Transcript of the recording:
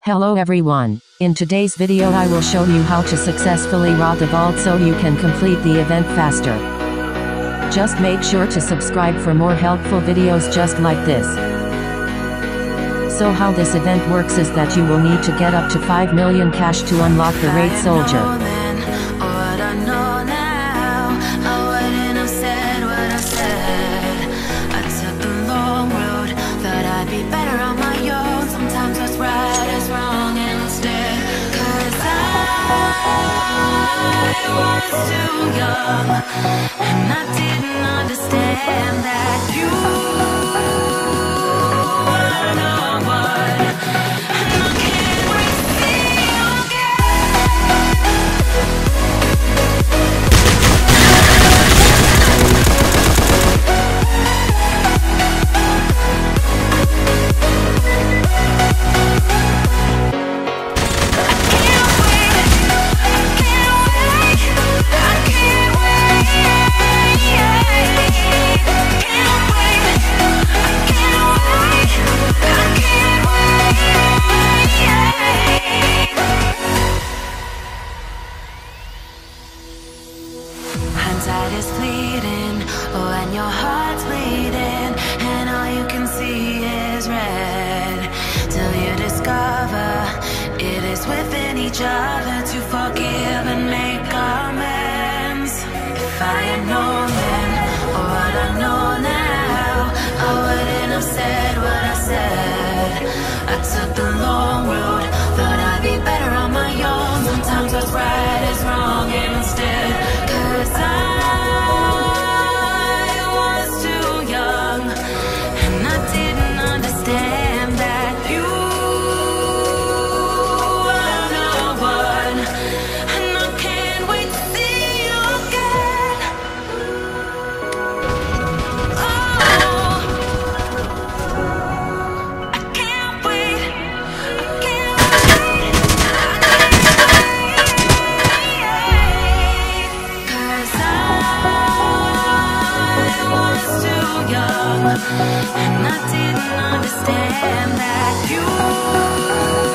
Hello everyone. In today's video I will show you how to successfully rob the vault so you can complete the event faster. Just make sure to subscribe for more helpful videos just like this. So how this event works is that you will need to get up to 5 million cash to unlock the raid soldier. I was too young, and I didn't understand that you were no one, and I can't wait to see you Hindsight is fleeting, oh, and your heart's bleeding, and all you can see is red, till you discover it is within each other to forgive and make amends. If I had known then, or what I know now, I wouldn't have said what I said. I took the long road, thought I'd be better on my own. Sometimes what's right is wrong instead, 'cause I was too young, and I didn't understand that you were no one, and I can't wait to see you again. Oh, I can't wait, I can't wait, and I didn't understand that you